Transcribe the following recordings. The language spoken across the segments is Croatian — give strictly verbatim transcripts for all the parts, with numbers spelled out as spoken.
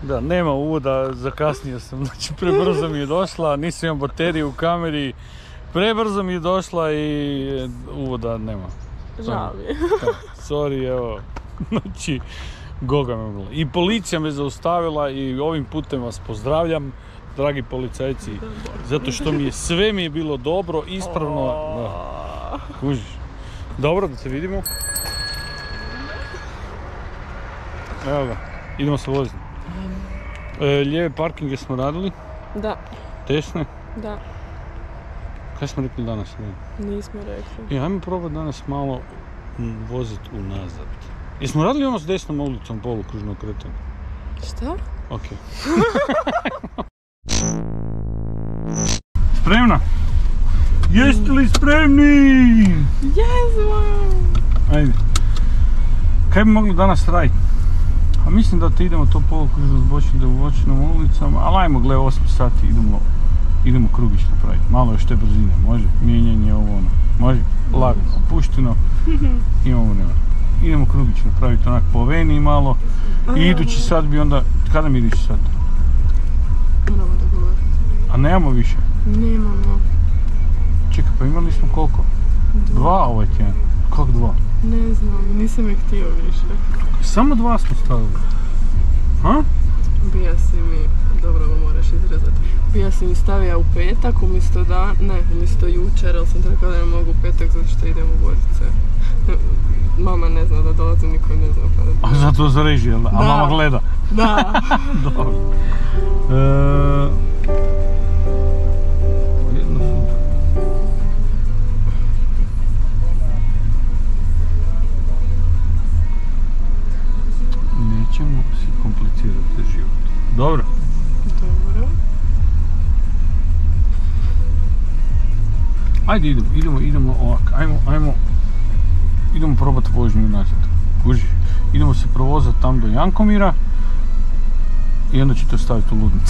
Da, nema uvoda, zakasnio sam, znači prebrzo mi je došla, nisam imao bateriju u kameri, prebrzo mi je došla i uvoda nema. Žao mi je. Sorry, evo, znači, goga me bilo. I policija me zaustavila i ovim putem vas pozdravljam, dragi policajci, zato što mi je, sve mi je bilo dobro, ispravno, da, kužiš. Dobro, da se vidimo. Evo ga, idemo se voziti. E, lijeve parkinge smo radili? Da. Desne? Da. Kaj smo rekli danas? Nismo rekli. E, ajmo probati danas malo voziti unazad. Jesmo radili ono s desnom ulicom polukružno kretanje? Šta? Ok. Spremna? Jeste li spremni? Jesmo! Ajde. Kaj bi mogli danas raditi? A mislim da te idemo to polukružno zbočiti u bočnom ulicama, ali ajmo, gle, osam sati idemo, idemo krugić napraviti. Malo još te brzine, može? Mijenjanje ovo ono. Može? Lagano, opušteno. Imamo vremena. Idemo krugić napraviti onak po veni malo. I idući sat bi onda, kada mi idući sat? Moramo dogovoriti. A nemamo više? Nemamo. Čekaj, pa imali smo koliko? Dva, dva ovaj tjedan. Kako dva? Ne znam, nisam ih htio više. Samo dva smo stavili. Ha? Bija si mi, dobro ovo moraš izrezati. Bija si mi stavija u petak umjesto da, ne, umjesto jučer, ali sam ti rekao da ne mogu u petak zato što idem u Vodice. Mama ne zna da dolazim, niko ne zna pa da... A zato za režiju, jel da? A mama gleda? Da. Dobro. E... Jedno sutra. Nećemo si komplicirati život. Dobro? Dobro. Ajde idemo, idemo, idemo ovak, ajmo, ajmo, idemo probati vožnju nazad, kužiš, idemo se provozati tam do Jankomira i onda ću te staviti u ludnici.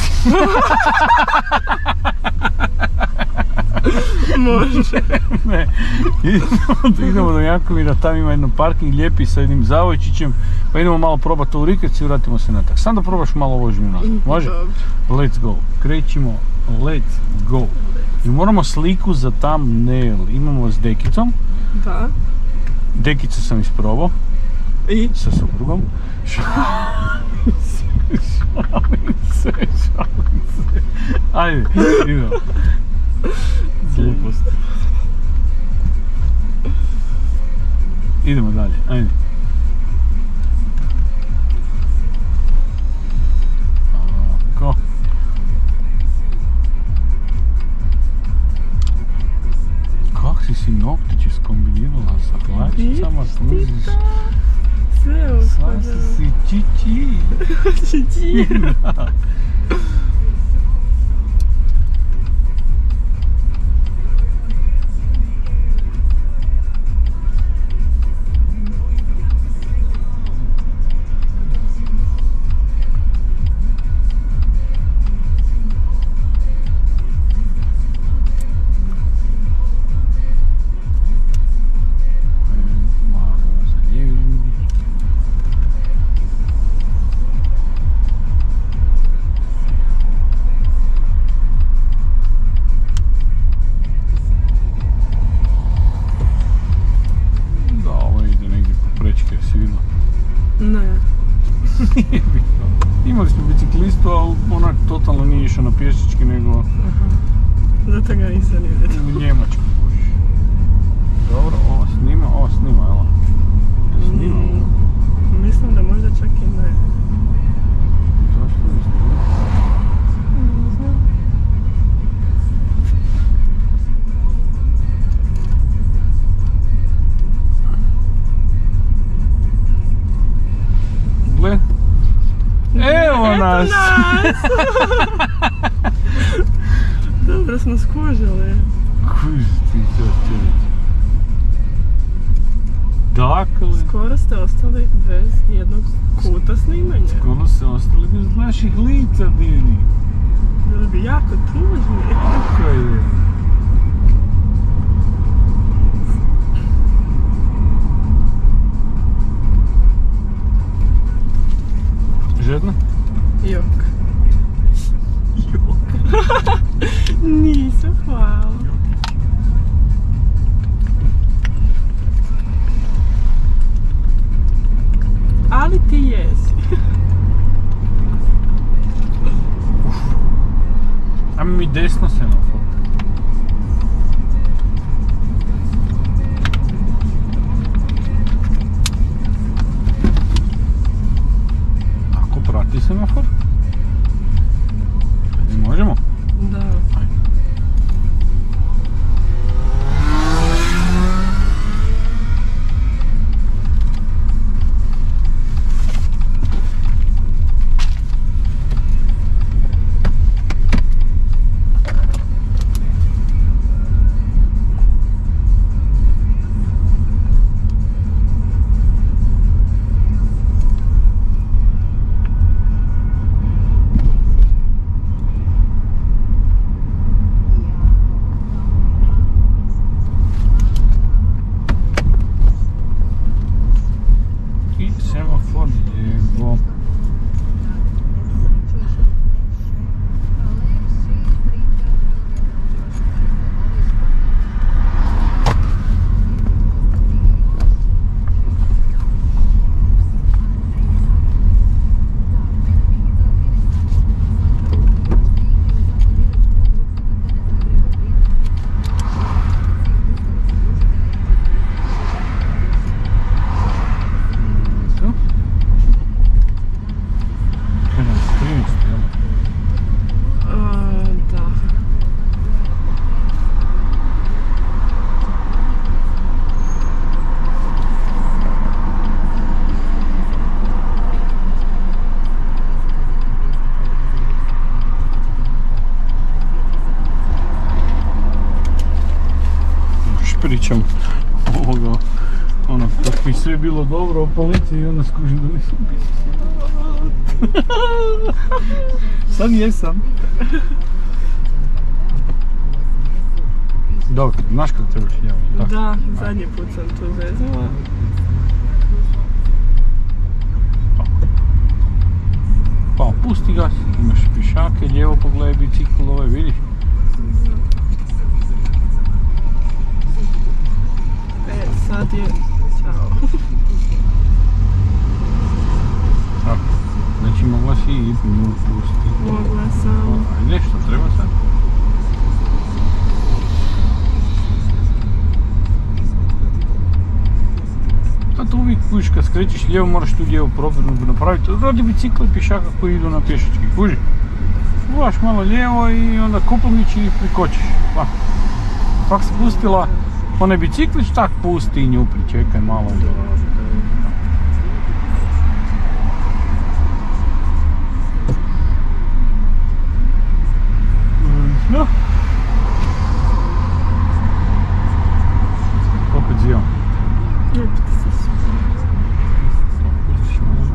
Može. Ne, idemo, idemo do Jankomira, tam ima jedan parking lijepi sa jednim zavojčićem, pa idemo malo probati to u Rikec i vratimo se natak. Sam da probaš malo vožnju nazad, može? Dobro. Let's go, krećimo, let's go. I moramo sliku za thumbnail, imamo s Dekicom. Da. Dekicu sam isprobao. I? Sa suprugom. Šalim se, šalim se, šalim se. Ajde, idemo. Glupost. Idemo dalje, ajde. Ako. Kako si si noktiće skombinirala sa hlačicama, služiš? Sve upada. Sva si čiči. Čiči. Da. Imali smo biciklistu, ali onak totalno nije išao na pješički, nego... Aha. Zato ga nisam ni vidio. U Njemačku. Dobro, ovo snima, ovo snima, jel? Snima ovo? Mm, mislim da možda čak i ne. Zašto ne snima? Ne znam. Gle. Evo nas! Dobro smo skužili. Kuži ti to čovječ. Dakle... Skoro ste ostali bez jednog kuta snimanja. Skoro ste ostali bez naših lica, Dini. Bilo bi jako tužni. Tako je. Žedna? Jo. Nisam, hvala. Ali ti jesi. Ajme mi desno semafor. Ako prati semafor? Možemo? Da. Ajde. Semafor lijevo. Pričam ovoga, ono, kako mi sve bilo dobro u policiji i onda skužim da nisam pisao. Sad jesam. Dobro, znaš kako trebaš javiti? Da, zadnji put sam to zeznula. Pa, pusti gas, imaš pišake, lijevo pogledaj bicikl, ove vidiš? E, sad je... Ćao. Tako, znači mogla si i nju pustiti. Mogla sam. Ajde, što treba sad? Zato uvijek kužiš, kad skrećeš lijevo moraš tu lijevo probirnu napraviti. Radi bicikla i pješaka koji idu na pješački, kuži. Gledaš malo lijevo i onda kupovnić i prikočiš. Pa. Kako se pustila onaj biciklić, tak pusti i nju pričekaj malo. No. Opet zivam. Opet si se. Pustiš malo.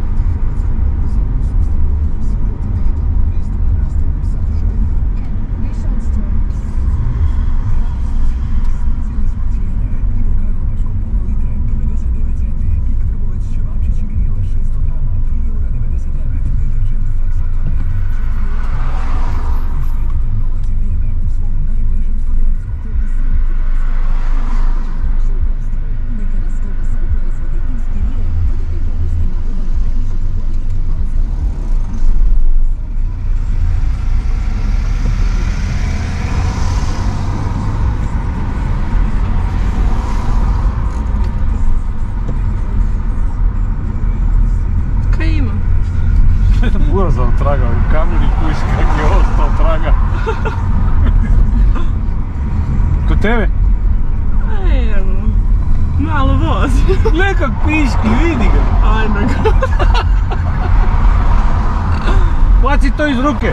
Ubrzao traga u kameri, kuš kak je ostao traga. Kod tebe? Evo, malo vozi. Gle kak piški, vidi ga. Ajme ga. Baci to iz ruke.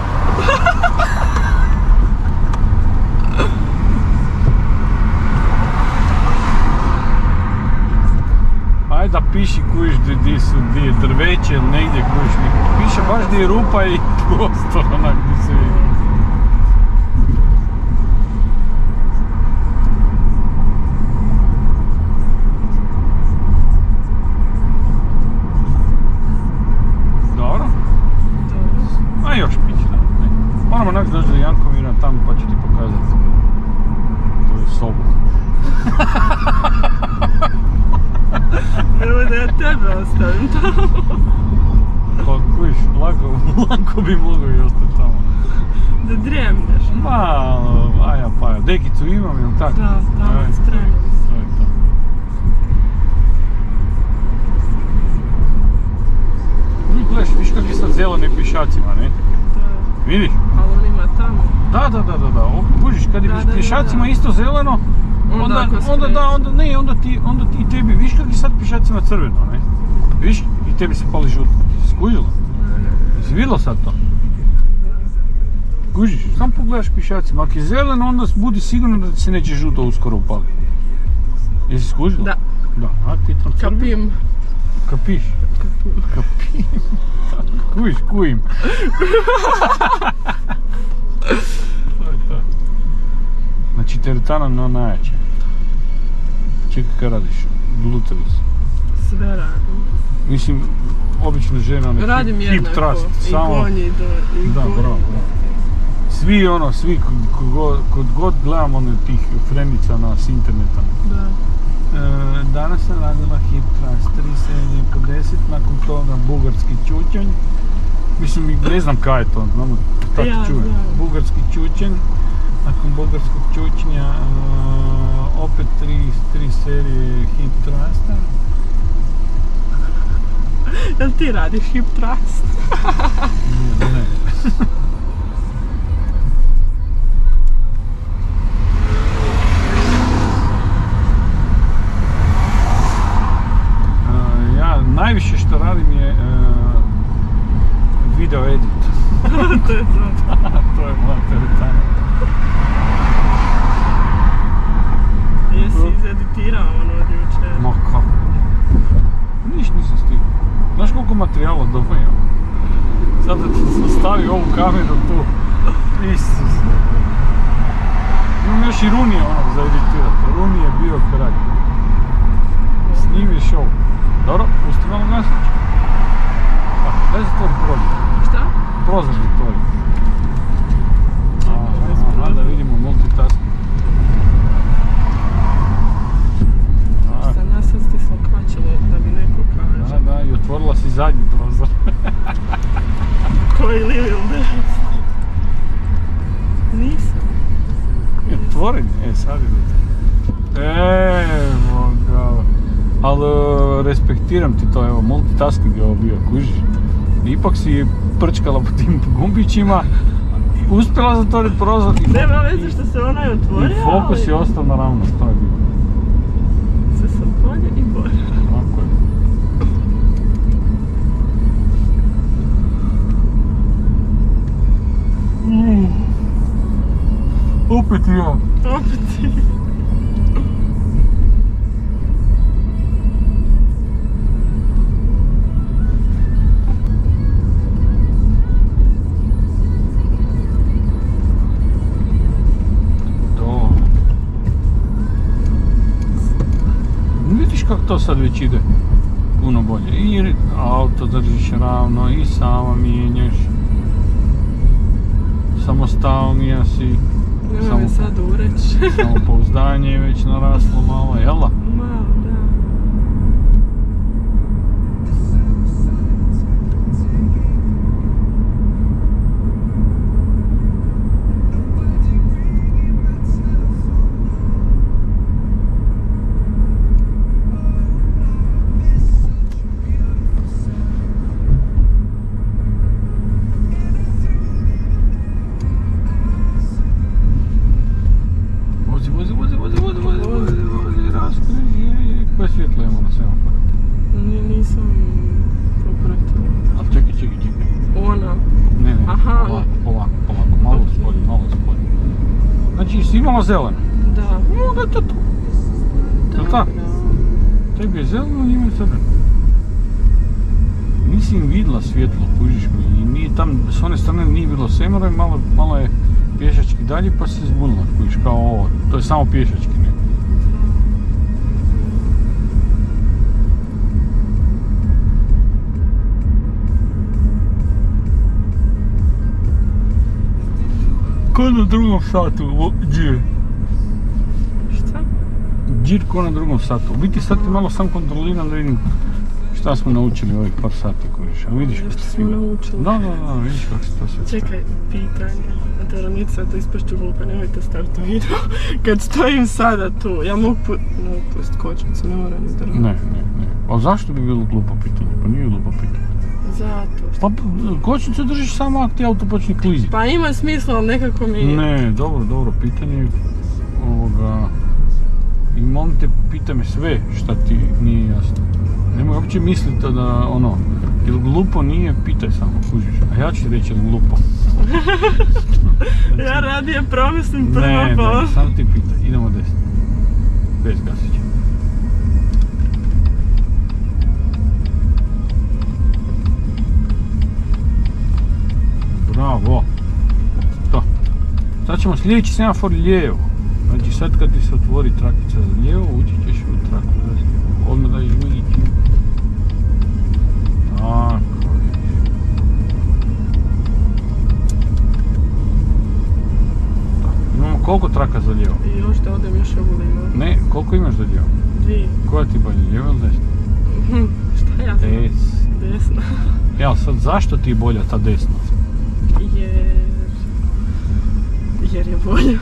Ajde da piši kuš gdje su, gdje je drveće ili negdje kuš. Piše baš gdje je rupa i prostor onak gdje se vidi. Dobro? A još piće da. Moramo naći doći do Jankomira tamo pa ću ti pokazati tvoju sobu. Evo da ja tebe ostavim tamo. Pa kujiš, lako, lako bi mogao i ostati tamo. Da drijemneš. Ma, aja paja, dekicu imam, jel tako? Da, tamo Aj, spremno. to je to. Uvijek gledaš, viš kak je sad zelene pješacima, ne? Da, Vidiš? ali on ima tamo. Da, da, da, da, da, kužiš, kad je Da, da, da, pješacima da. isto zeleno, Onda onda, ako onda da, skreće. onda ne, onda ti, onda ti tebi, viš kak je sad pješacima crveno, ne? Viš, i tebi se pali žuto. Skužila? Jesi vidjela sad to? Kužiš, sam pogledaš pješacima, ako je zeleno, onda budi sigurno da ti se neće žuto uskoro upaliti. Jesi skužila? Da. Da, a ti tam crveno? Kapim. Kapiš? Kapim. Kapim. Kužiš, kujim. To je to. Znači, teretana no najjače. Čekaj kaj radiš? Gluteus. Sve radim. Mislim, obično žena na Radim hip, hip jednako. thrust. I Samo... gonji i do, i Da, gonji. bravo, bravo. Svi ono, svi kod god, kod god gledamo ono tih frenica na s interneta. Da. E, danas sam radila hip thrust, tri serije po deset, nakon toga bugarski čučanj. Mislim, ne znam kaj je to, znamo, tako Ja čujem. znam. Bugarski čučanj, nakon bugarskog čučnja uh, opet tri, tri serije hip thrusta. Jel ti radiš hip thrust? Ne, ne. Uh, ja najviše što radim je uh, video edit. To je to. To je moja teretana. Jesi izeditirao ono od jučer? Ma kako? Niš nisam stigao. Znaš koliko materijala doma imam? Sad da ti stavi ovu kameru tu. Isus. Imam još i Runija onog za editirati. Runi je bio kralj. S njim je show. Dobro, pusti malo gasić. Pa, daj zatvori prozor. Šta? Prozor zatvori. Aha, da vidimo multitasking. A, Sa nas sad stislo kvačilo da mi neko kaže. Da, da, i otvorila si zadnji prozor. Koji li ili des? Nisam. Je otvoren? E, sad je to. Evo ga. Ali respektiram ti to, evo, multitasking je ovo bio, kužiš. Ipak si prčkala po tim gumbićima, uspjela zatvoriti prozor i, Nema veze što se onaj i otvorio, fokus ali je ostao na ravno, to je bilo. sve sam bolje i bolje. Tako je. Mm. Opet ja. Opet ti. To. Vidiš kako to sad već ide puno bolje. I auto držiš ravno i sama mijenjaš. Samostalnija si. Nema me sad ureć. Samopouzdanje je već naraslo malo, jel da? Malo, da. Vozi, vozi, vozi, vozi, vozi, vozi, vozi, vozi, raskriži, koje svjetlo imamo na semaforu? Ni- Nisam popratila. Ali čekaj, čekaj, čekaj. Ona. Ne, ne, Aha. polako, polako, polako, malo Ok. spolje, malo spolje. Znači, si imala zeleno? Da. Onda to to. Jel tako? Tebi je zeleno, njima je crveno. Nisi im vidjela svjetlo, kužiš mi, i nije tam, s one strane nije bilo semero i malo, malo je pješački dalje pa se zbunila, kužiš, kao ovo, to je samo pješački, ne? Ko na drugom satu, o, džir. Šta? Džir ko na drugom satu. U biti sad ti malo sam kontroliram da vidim šta smo naučili ovih par sati kojiš. A vidiš kako Što se smo svima. naučili? Da, da, da, vidiš kako se to sve. Čekaj, pitanje. Teronica, to ispašću glupa, nemojte staviti video. Kad stojim sada tu, ja mogu pu... Ne, pust kočnicu, ne moram ni drvati. Ne, ne, ne. A zašto bi bilo glupo pitanje? Pa nije glupo pitanje. Zato što... Pa kočnicu držiš samo ako ti auto počne kliziti. Pa ima smisla, ali nekako mi... Ne, dobro, dobro pitanje. Ovoga... I molim te, pitaj me sve šta ti nije jasno. Nemoj uopće misliti da ono, jel glupo nije, pitaj samo, kužiš. A ja ću ti reći jel glupo. Ja radije promislim prvo Ne, pa... ne, samo ti pitaj, idemo desno. Bez gasića. Bravo. To. Sad ćemo sljedeći semafor lijevo. Znači sad kad ti se otvori trakica za lijevo, ući ćeš u traku za lijevo. Odmah da ići. Tako je. Imamo koliko traka za lijevo? I još da odem još ovu lijevo. Ne, koliko imaš za lijevo? Dvije. Koja ti bolje, lijevo ili desno? Hm, šta ja znam? Des. Desna. Jel sad zašto ti je bolja ta desna? Jer... Jer je bolje.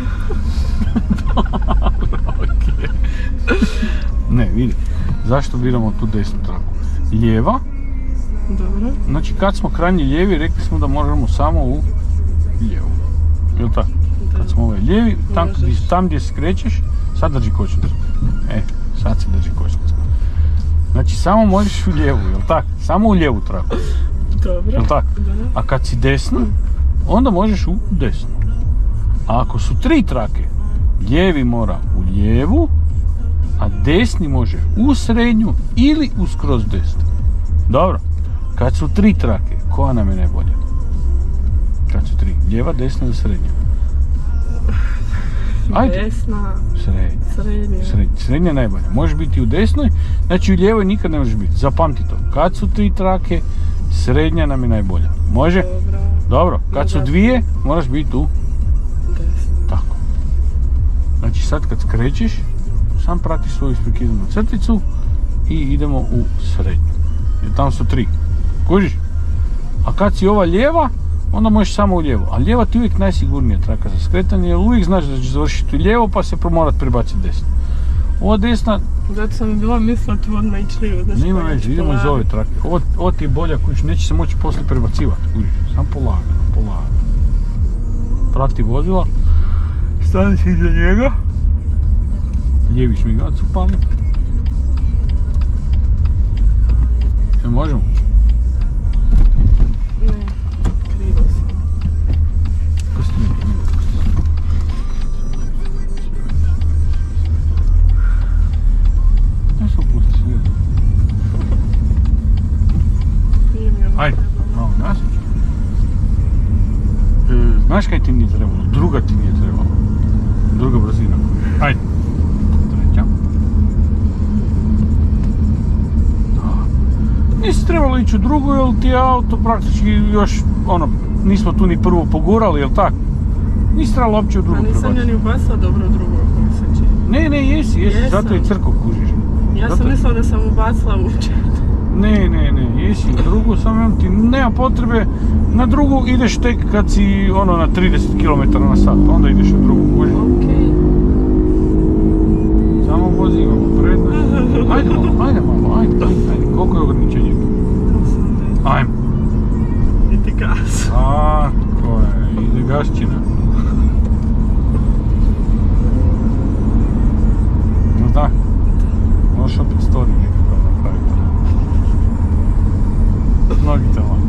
Okay. Ne, vidi, zašto biramo tu desnu traku? Lijeva, Dobro. znači kad smo krajnji lijevi rekli smo da možemo samo u lijevu. Jel tako? Da. Kad smo ovaj lijevi, tam, Možeš. tam gdje skrećeš, sad drži kočnicu. E, sad se drži kočnicu. Znači samo možeš u lijevu, jel tako? Samo u lijevu traku, Dobro. jel tako? Da. A kad si desna, onda možeš u desnu. A ako su tri trake, lijevi mora u lijevu, a desni može u srednju ili u skroz desnu. Dobro, kad su tri trake, koja nam je najbolja? Kad su tri, lijeva, desna ili srednja? Ajde. Desna. Srednja. Srednja. Srednja, srednja je najbolja. Možeš biti u desnoj, znači u lijevoj nikad ne možeš biti. Zapamti to. Kad su tri trake, srednja nam je najbolja. Može? Dobro. Dobro, kad su Može. dvije, moraš biti u Desna. tako. Znači sad kad skrećeš, sam pratiš svoju isprekidanu crticu i idemo u srednju. Jer tamo su tri. Kužiš? A kad si ova lijeva, onda možeš samo u lijevo. A lijeva ti uvijek najsigurnija traka za skretanje, jer uvijek znaš da ćeš završiti u lijevo pa se morat prebaciti desno. Ova desna, Zato sam bila mislila tu odmah ići lijevo. Znači nema pa veze, ići idemo iz polako. ove trake. Ovo, ovo ti je bolja, kužiš, neće se moći poslije prebacivati, kužiš. Samo polagano, polagano. Prati vozila. Stani se iza njega. Lijevi šmigac upali. Sve možemo? Ne, krivo sam. Pusti mi, pusti mi. Ne sam pusti sve. Nije mi ono Ajde, trebalo. malo nasić. E, znaš kaj ti nije trebalo? Druga ti nije trebalo. Druga brzina. Ajde. Treća. Nisi trebalo ići u drugu, jer ti je auto praktički još, ono, nismo tu ni prvo pogurali, jel tak? Nisi trebalo uopće u drugu A nisam ja prebaciti. ni ubacila dobro u drugo, ako mi se čini. Ne, ne, jesi, jesi, Jesam. zato je crko kužiš. Ja Zato- sam mislila da sam ubacila uopće. Ne, ne, ne, jesi u drugu, samo imam ti, nema potrebe, na drugu ideš tek kad si ono na trideset kilometara na sat, onda ideš u drugu, kužiš. Okej. Samo vozi, imamo prednost. Ajde malo, ajde malo, ajde, ajde, ajde, koliko je ograničenje tu? Ajmo. I ti gas. Tako je, ide gašćina. No da, možeš opet story nekakav napraviti. Nogice malo.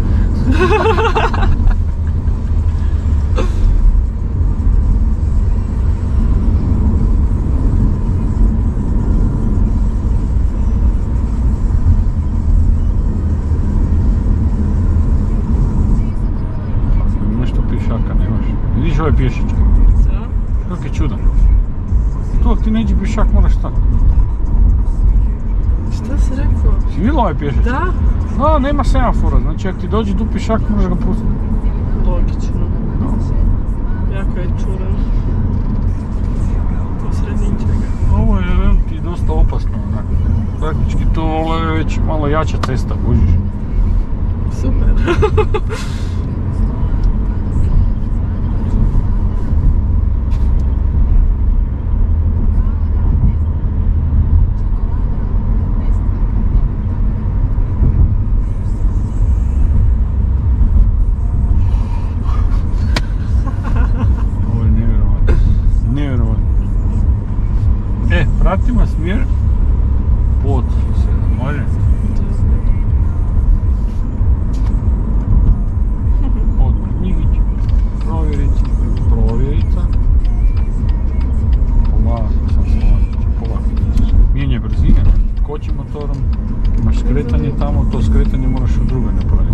Imaš tu pješaka, nemaš. Vidiš ovaj pješički, Da? kako je čudan. Tu ako ti neđe pješak moraš stati. Šta si rekao? Si vidjela ovaj pješač? Da? Da, nema semafora, znači ako ti dođe tu pješak moraš ga pustiti. Logično. No. Jako je začuran. Posred ničega. Ovo je veliki dosta opasno, onak. Praktički to ovo je već malo jača cesta, kužiš. Super. Ovo je nevjerovatno. Nevjerovatno. E, pratimo smjer pod se, može? Od Knjigić, provjerica, provjerica. Polako sam se polako. Mijenje brzine, koči motorom, imaš skretanje tamo, to skretanje moraš u druge napraviti.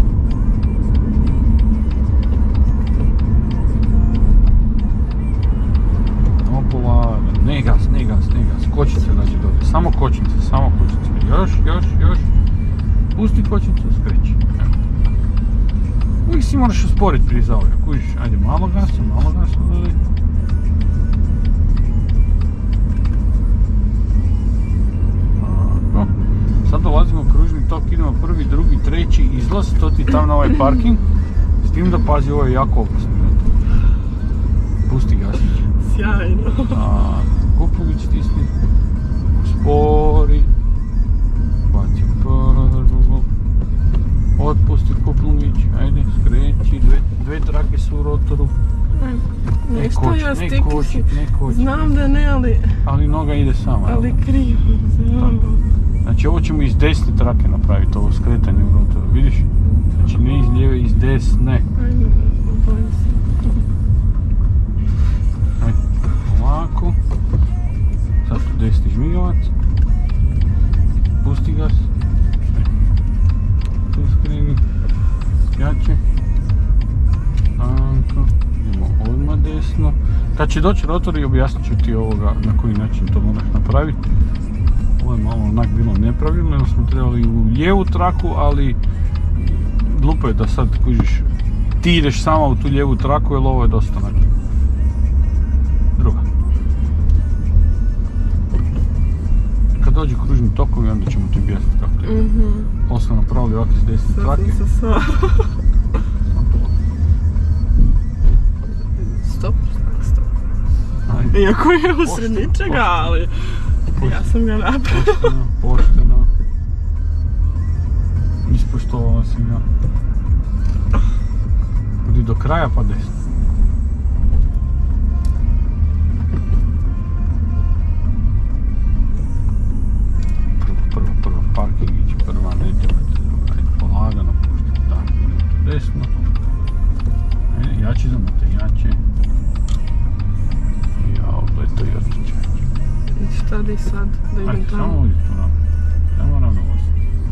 No polako, ne gas, ne gas, ne gas, kočnice dađe dolje, samo kočnice, samo kočnice, još, još, još, pusti kočnicu, skreći. Uvijek si moraš usporiti prije zavoja, kužiš, ajde malo gasa, malo gasa dolje. Tako. Sad dolazimo u kružni tok, idemo prvi, drugi, treći izlaz, to ti je tam na ovaj parking. S tim da pazi, ovo je jako opasno. Pusti gasić. Sjajno. Kupulić stisni. Uspori. Baci prvu. Otpusti Kupulić, ajde, skreći. Dve, dve trake su u rotoru. Ne Nešto koči, ja ne stikli koči, si. ne koči. Znam da ne, ali... Ali noga ide sama. Ali krivo, znam. Znači ovo ćemo iz desne trake napraviti, ovo skretanje u rotoru, vidiš? Znači ne iz lijeve, iz desne. Ajde, bojim se. Ajde, ovako. Sad tu desni žmigavac. Pusti gas. Tu skreni. Jače. Tako. Idemo odmah desno. Kad će doći rotor i objasnit ću ti ovoga na koji način to moraš napraviti. Ovo je malo onak bilo nepravilno, jer smo trebali u lijevu traku, ali glupo je da sad kužiš, ti ideš sama u tu lijevu traku, jer ovo je dosta onak. Druga. Kad dođe kružni tokovi, onda ćemo ti objasniti kako to je. Mhm. Ovo smo napravili ovako iz desne Sad trake. sam se sva. Stop, stop. Ajde. Iako je usred Pošteno, ničega, pošteno. ali ja sam ga napravila. Pošteno, pošteno. Ispoštovala sam ja. Odi do kraja pa desno. Prvo, prvo, prvo parking ići, prva neđevac. Ajde, polagano pušti. Da, idemo tu desno. Ajde, jači za mote, jače. Jao, gled to Jotića. I šta da i sad, da idem Ajde, samo tamo? vodi tu ravno. Samo ravno vozi.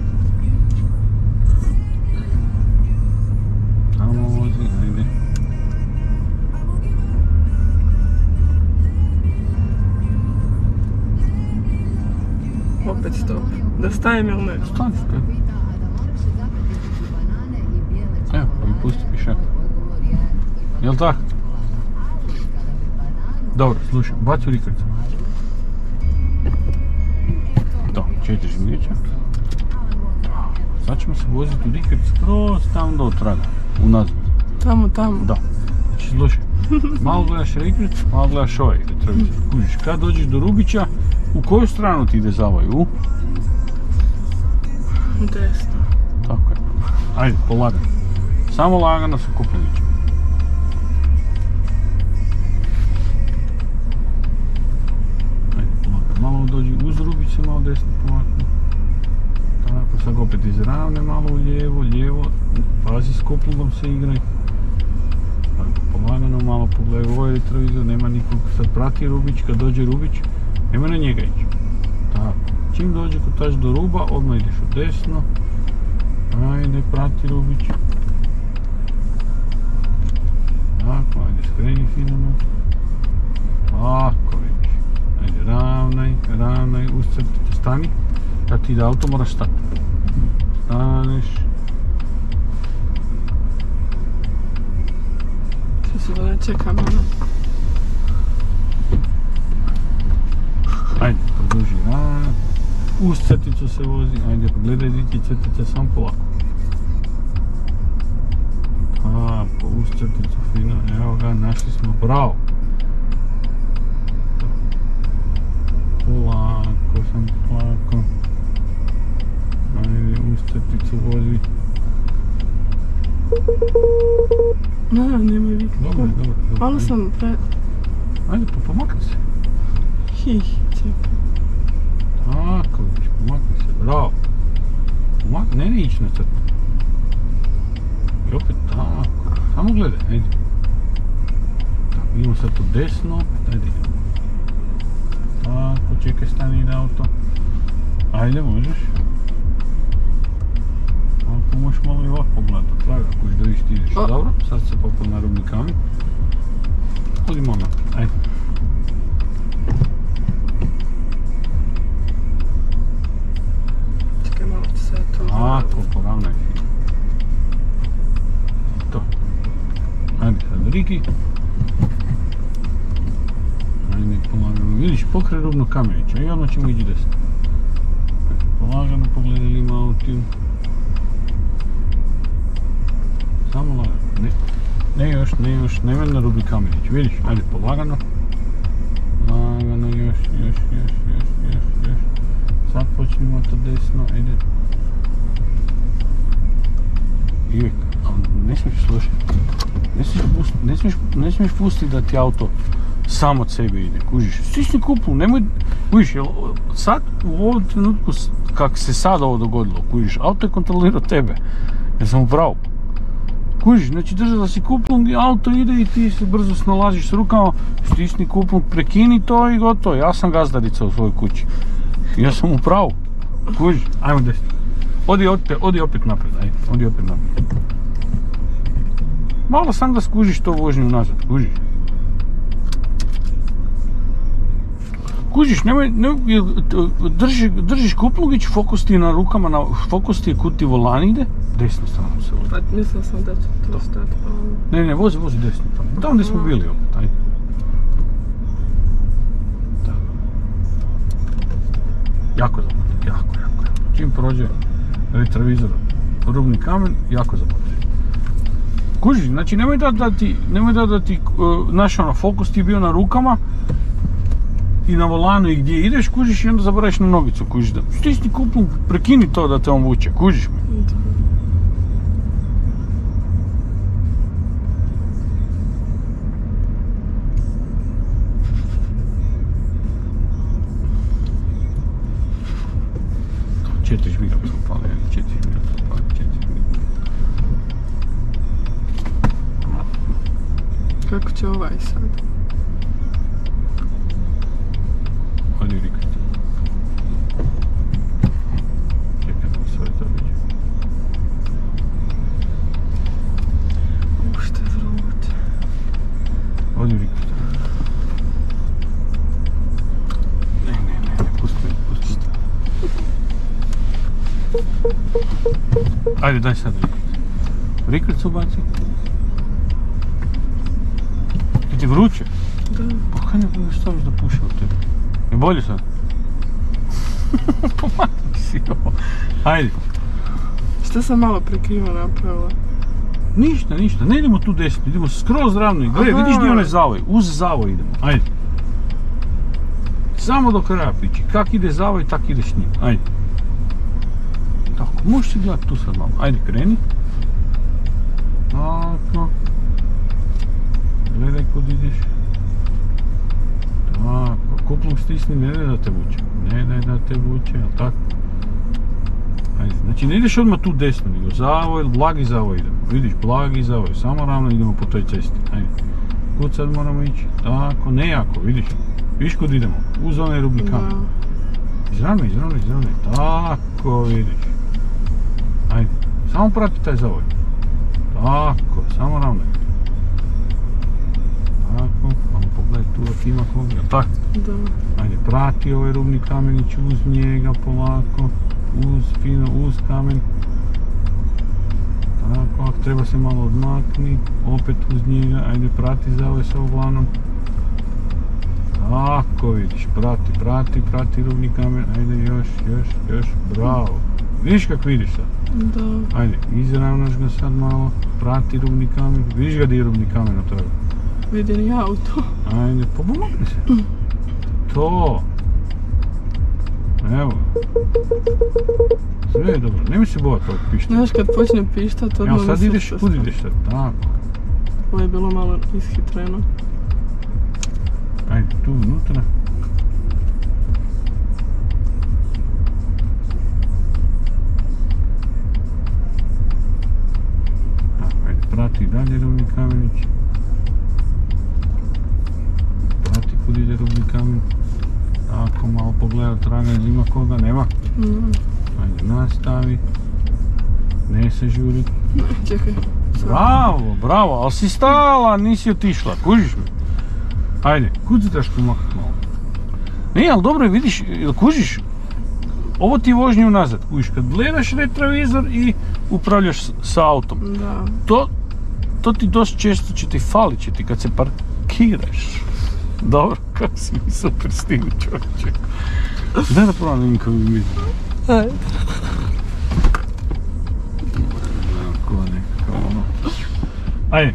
Samo vozi, ajde. Opet stop. Da stajem ili ne? Stani, kaj? Evo, pa mi pusti piše. Jel' tak? Dobro, slušaj, baci u rikverc. To, četiri žmljića. Sad ćemo se voziti u rikverc skroz tam do traga, unazad. Tamo, tamo. Da. Znači, slušaj, malo gledaš rikverc, malo gledaš ovaj retrovizor. Kužiš, kad dođeš do Rubića, u koju stranu ti ide zavaj? U? Desno. Tako je. Ajde, polagano. Samo lagano sa Kupulićem. Ajde, polagano. Malo dođi uz Rubić se malo desno pomakne. Tako, sad opet iz ravne malo u lijevo, lijevo. Pazi, s Kuplugom se igraj. Tako, polagano, malo pogledaj ovaj retrovizor, nema nikog. Sad prati Rubić, kad dođe Rubić, nema na njega ići. Tako, čim dođe kod tač do ruba, odmah ideš u desno. Ajde, prati Rubić. Tako, ajde, skreni fino. Tako već. Ajde, ravnaj, ravnaj, uscrtite, stani. Kad ti ide auto, moraš stati. Staneš. Što se da ne čekam, ono. uz crticu se vozi, ajde gledaj di ti crtica, sam polako. Tako, uz crticu fino, evo ga, našli smo, bravo. Polako, sam polako. Ajde, uz crticu vozi. Ne, nemoj vikati. Dobro, dobro, dobro. Malo sam pre... Ajde, pa pomakni se. Hih, čekaj. Tako, vidiš, pomakni se, bravo. Pomakni, ne, ne ići na crtu. I opet tako, samo gledaj, ajde. Tako, idemo sad tu desno, opet, ajde. Tako, čekaj, stani, ide auto. Ajde, možeš. Ako možeš malo i ovako pogledati, pravi, ako još da viš ti ideš. Dobro, sad se popao na robni kamen. Odi malo naprijed, ajde. Čekaj, malo ću se tu... Tako, poravnaj. To. Ajde sad Riki. Ajde, polagano. Vidiš, pokraj robnog kamenića i odmah ćemo ići desno. Ajde, polagano, pogledali ima autiju. Samo lagano. Ne, ne još, ne još, ne ven na robni kamenić. Vidiš, ajde, polagano. Lagano, još, još, još, još, još, još. Sad počnemo to desno, ajde. Ivek, ali ne smiješ slušati. Ne smiješ, pust, ne, smiješ, ne smiješ pustiti da ti auto sam od sebe ide, kužiš. Stisni kuplu, nemoj, kužiš, jel, sad u ovom trenutku kak se sad ovo dogodilo, kužiš, auto je kontrolirao tebe, jer sam u pravu. Kužiš, znači držala si kuplung i auto ide i ti se brzo snalaziš s rukama, stisni kuplung, prekini to i gotovo, ja sam gazdarica u svojoj kući. Ja sam u pravu, kužiš, ajmo desno. Odi opet, odi opet naprijed, ajde, odi opet naprijed. Malo sam da skužiš to vožnju nazad, kužiš. Kužiš, nemoj, nemoj, drži, držiš kuplugić, fokus ti je na rukama, na, fokus ti je kud ti volan ide, desno stranu se vozi. Pa mislila sam da ću to stati, pa... Ne, ne, vozi, vozi desno tamo, tamo gdje smo bili opet, ajde. Tako. Jako zapati, jako, jako, jako. Čim prođe retrovizor, rubni kamen, jako zapati. Kužiš, znači nemoj da, da ti, nemoj da, da ti, uh, naš ono, fokus ti je bio na rukama, i na volanu i gdje ideš, kužiš i onda zaboraviš na nogicu, kužiš da stisni kuplung, prekini to da te on vuče, kužiš me. Četiri žmira smo pali, četiri žmira smo pali, četiri žmira. Kako će ovaj sad? Odi Rikard. Čekaj da mi sve to viđe. U, što je vruće. Odi Rikard. Ne, ne, ne, ne, pusti me, pusti me. Ajde, daj sad Rikard. Rikard se ubaci. Je ti vruće? Da. Pa kaj ne staviš da puše od tebe? Je bolje sad? Pomakni si ovo. Ajde. Što sam malo prekrivo napravila? Ništa, ništa. Ne idemo tu desno. Idemo skroz ravno. I gledaj, vidiš gdje onaj zavoj. Uz zavoj idemo. Ajde. Samo do kraja priči. Kak ide zavoj, tak ideš s njim. Ajde. Tako, možeš si gledati tu sad malo. Ajde, kreni. Tako. Gledaj kud ideš. Tako, kuplung stisni, ne daj da te vuče. Ne daj da te vuče, jel tako? Ajde, znači ne ideš odmah tu desno, nego zavoj, blagi zavoj idemo. Vidiš, blagi zavoj, samo ravno idemo po toj cesti. Ajde. Kud sad moramo ići? Tako, ne jako, vidiš. Vidiš kud idemo? Uz onaj rubni kamen. Izravnaj, izravnaj, izravnaj. Tako, vidiš. Ajde, samo prati taj zavoj. Tako, samo ravnaj. Tako, malo pogledaj tu ako ima koga, jel tako? Da. Ajde, prati ovaj rubni kamenić uz njega polako, uz, fino, uz kamen. Tako, ako treba se malo odmakni, opet uz njega, ajde prati zavoj sa volanom. Tako vidiš, prati, prati, prati rubni kamen, ajde još, još, još, bravo. Vidiš kak vidiš sad? Da. Ajde, izravnaš ga sad malo, prati rubni kamen, vidiš ga di je rubni kamen od toga? Vidim ja auto. Ajde, pa pomogni se. To. Evo. Sve je dobro, nemoj se bojati ovog pišta. Znaš kad počne pištat, odmah Evo mi sad srce ideš, kud stane. ideš sad? Tako. Ovo je bilo malo ishitreno. Ajde, tu unutra. Tako, ajde, prati dalje rubni kamenić. Prati kud ide rubni kamen. Tako, malo pogleda traga, ili ima koga, nema. Mm. Ajde, nastavi. Ne se žuri. Ne, čekaj. Sad. Bravo, bravo, ali si stala, nisi otišla, kužiš me? Ajde, kud se trebaš pomaknuti malo? Ne, ali dobro, vidiš, jel kužiš? Ovo ti je vožnje unazad, kužiš, kad gledaš retrovizor i upravljaš s, s autom. Da. To, to ti dosta često će ti falit, će ti kad se parkiraš. Dobro, kako si mi super s tim čovječe. Daj da probam da vidim kako bi mi. Ajde. Onako nekako ono. Ajde.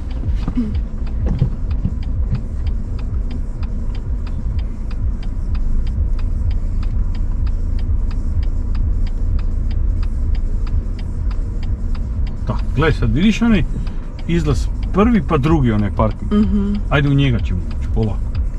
Tako, gledaj sad, vidiš onaj izlaz prvi pa drugi onaj parking. Mhm. Ajde u njega ćemo ući, polako.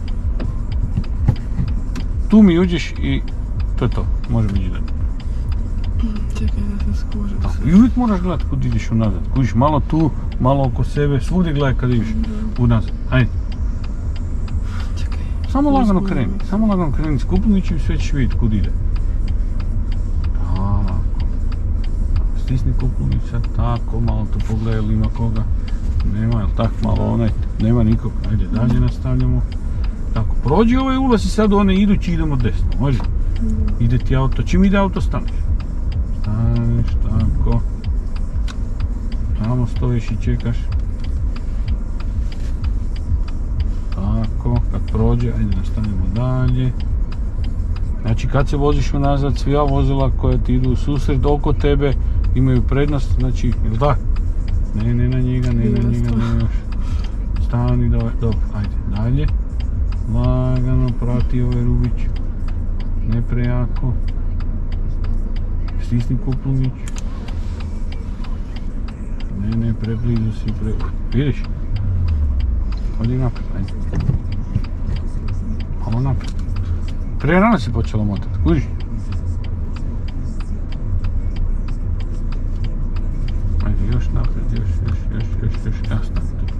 Tu mi uđeš i to je to, možemo ići dalje. Čekaj da se skužim. I uvijek moraš gledati kud ideš unazad. Kužiš malo tu, malo oko sebe, svugdje gledaj kad ideš unazad. Ajde. Čekaj. Samo lagano Uzmem. kreni, samo lagano kreni s kupunićem i sve ćeš vidjeti kud ide. Tako. Stisni kupunića, tako, malo to pogledaj ili ima koga. Nema, jel tak malo onaj, nema nikog. Ajde, dalje nastavljamo. Tako, prođi ovaj ulaz i sad u onaj idući idemo desno, može? Ide ti auto, čim ide auto staneš. Staneš, tako. Tamo stojiš i čekaš. Tako, kad prođe, ajde nastavljamo dalje. Znači kad se voziš unazad, sva vozila koja ti idu u susret oko tebe imaju prednost, znači, jel da? Ne, ne na njega, ne na njega, ne još. Stani, dobro, dobro, ajde, dalje. Lagano prati ovaj rubić. Ne prejako. Stisni kupunić. Ne, ne, preblizu si, pre... Vidiš? Odi naprijed, ajde. Malo naprijed. Prije rano si počela motati, kužiš? Ajde, još naprijed, još, još, još, još, još, jasno.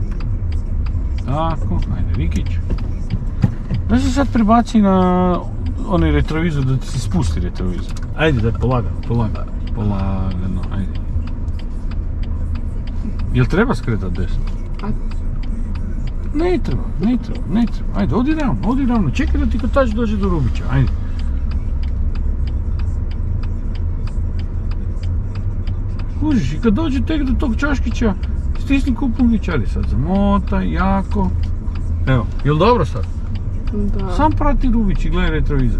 Tako, ajde, Rikić. Da se sad prebaci na onaj retrovizor, da ti se spusti retrovizor. Ajde, da, polagano, polagano, polagano, ajde. Jel treba skretat desno? A Ne treba, ne treba, ne treba. Ajde, odi ravno, odi ravno. Čekaj da ti kotač dođe do rubića, ajde. Kužiš, i kad dođe tek do tog čaškića, stisni kupunić, ajde sad zamotaj, jako. Evo, jel dobro sad? da. Sam prati rubić i gledaj retrovizor.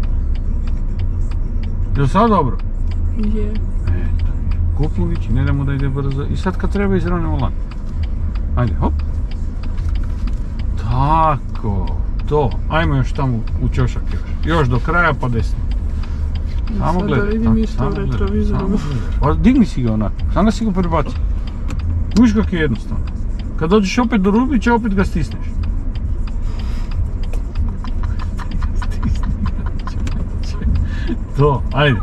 Jel sad dobro? Je. Eto, kupunić, ne damo da ide brzo. I sad kad treba izravnamo lan. Ajde, hop. Tako, to. Ajmo još tamo u čošak još. Još do kraja pa desno. Samo Sad gledaj. da vidim tako, isto samo u gledaj, retrovizoru. samo gledaj. Pa digni si ga onako, sam ga si ga prebaci. Viš kak je jednostavno. Kad dođeš opet do rubića, opet ga stisneš. To, ajde.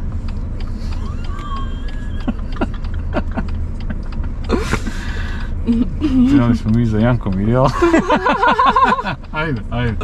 Krenuli smo mi za Jankom, jel? Ajde, ajde.